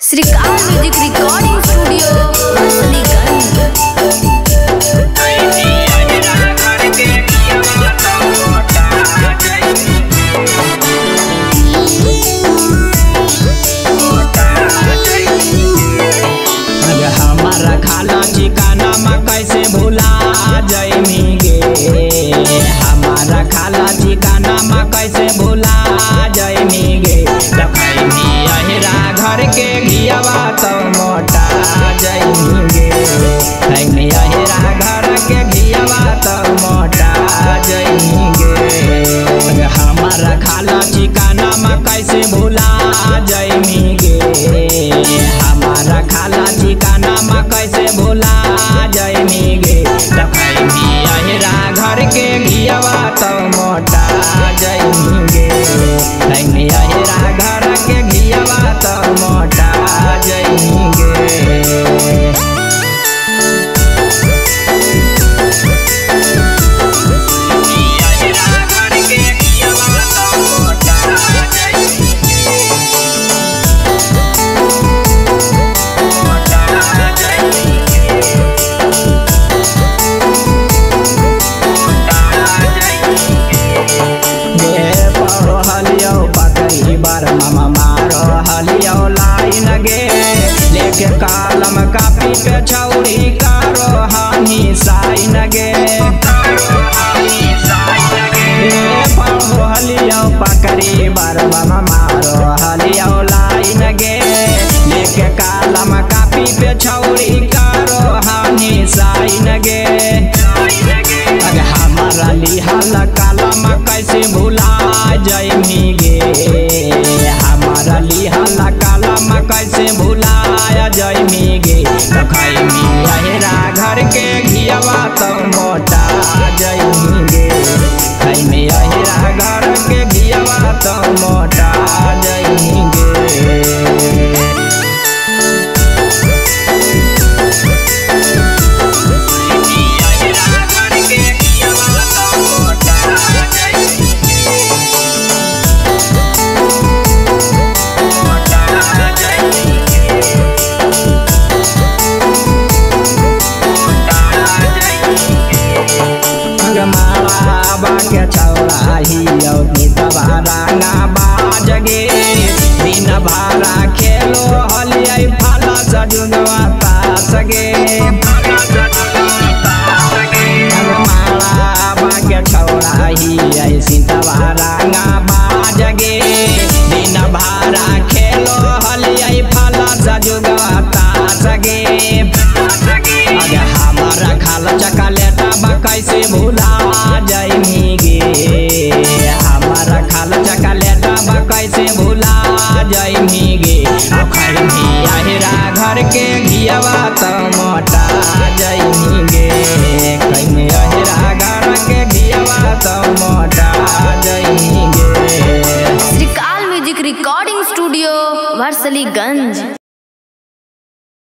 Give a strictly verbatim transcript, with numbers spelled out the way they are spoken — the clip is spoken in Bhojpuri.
श्रीकाल म्यूजिक रिकॉर्डिंग स्टूडियो हंसलीगंज। हमारा खाला ठिकाना में कैसे भुला जैमी गे, हमारा खाला ठिकाना में कैसे भुला जैमी गे। रखैनी अहिरा घर के घियावा तो मोटा जैमी गे, रखैनी अहिरा घर के घियावा तो मोटा जैमी गे। हमारा खाला ठिकाना में कैसे भुला जैमी गे, हमारा खाला ठिकाना में कैसे भुला जैमी गे। रखैनी अहिरा घर के घियावा तो मोटा जैमी गे, रखैनी अहिरा घर के घियावा तो मोटा जैमी गे। बार मामा मारो हलियो लाइन गे, लेके कालम कापी पे छौरी कारो हानि साइन गे। पढ़ो हलियो पकड़ी बार मामा मारो हलियो लाइन गे, लेके कालम कापी पे छौरी कारो हानि साइन गे। अरे हमारा लिहाल कालम कैसे भुला जैमी गे, हमारा लिहाल कालम कैसे भुलाया जैमी गे। रखैनी अहिरा घर के घियावा तो मोटा जैमी गे, रखैनी अहिरा घर के घियावा तो मोटा जैमी गे। के छौड़ा हियो गीतवा रांगा बाज गे, दिन भरा खेलो हलियै फाला सजुगवा तास गे। माला के छौड़ा हियै सीतवा रांगा बाज गे, दिन भरा खेलो हलियै फाला सजुगवा तास गे। हमारा खाला चकलेटा कैसे भुला जैमी गे, हमारा खाला चकलेटा कैसे भुला जैमी गे। रखैनी अहिरा घर के घियावा तो मोटा जैमी गे, रखैनी अहिरा घर के घियावा तो मोटा जैमी गे। श्रीकाल म्यूजिक रिकॉर्डिंग स्टूडियो हंसलीगंज।